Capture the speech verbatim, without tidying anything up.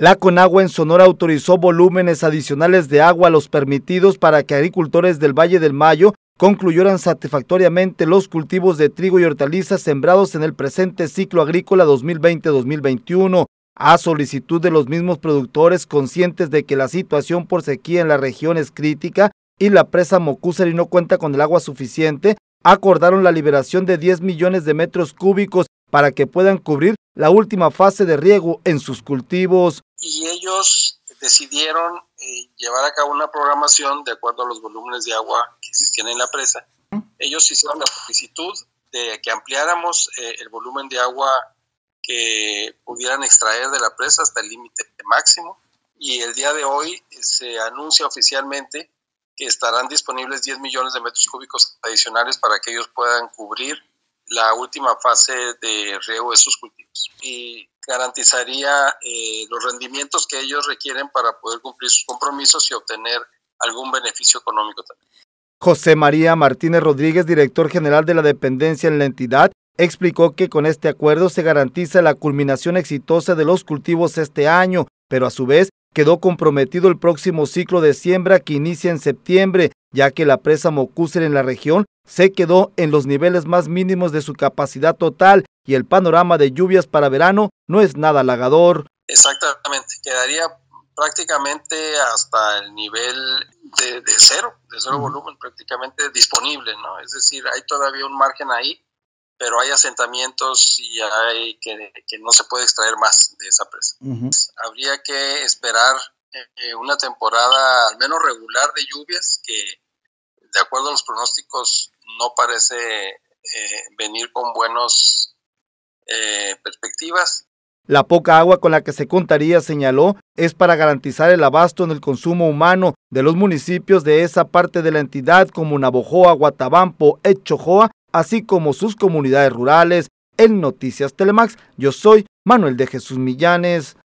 La Conagua en Sonora autorizó volúmenes adicionales de agua a los permitidos para que agricultores del Valle del Mayo concluyeran satisfactoriamente los cultivos de trigo y hortalizas sembrados en el presente ciclo agrícola dos mil veinte dos mil veintiuno, a solicitud de los mismos productores conscientes de que la situación por sequía en la región es crítica y la presa Mocúzari no cuenta con el agua suficiente. Acordaron la liberación de diez millones de metros cúbicos para que puedan cubrir la última fase de riego en sus cultivos. Y ellos decidieron eh, llevar a cabo una programación de acuerdo a los volúmenes de agua que existían en la presa. Ellos hicieron la solicitud de que ampliáramos eh, el volumen de agua que pudieran extraer de la presa hasta el límite máximo. Y el día de hoy eh, se anuncia oficialmente que estarán disponibles diez millones de metros cúbicos adicionales para que ellos puedan cubrir la última fase de riego de sus cultivos y garantizaría eh, los rendimientos que ellos requieren para poder cumplir sus compromisos y obtener algún beneficio económico también. José María Martínez Rodríguez, director general de la dependencia en la entidad, explicó que con este acuerdo se garantiza la culminación exitosa de los cultivos este año, pero a su vez quedó comprometido el próximo ciclo de siembra que inicia en septiembre, ya que la presa Mocúzari en la región se quedó en los niveles más mínimos de su capacidad total y el panorama de lluvias para verano no es nada halagador. Exactamente, quedaría prácticamente hasta el nivel de, de cero, de cero uh-huh. volumen prácticamente disponible, ¿no? Es decir, hay todavía un margen ahí, pero hay asentamientos y hay que, que no se puede extraer más de esa presa. Uh-huh. Habría que esperar eh, una temporada al menos regular de lluvias que, de acuerdo a los pronósticos, no parece eh, venir con buenas eh, perspectivas. La poca agua con la que se contaría, señaló, es para garantizar el abasto en el consumo humano de los municipios de esa parte de la entidad como Navojoa, Guatabampo, Echojoa, así como sus comunidades rurales. En Noticias Telemax, yo soy Manuel de Jesús Millanes.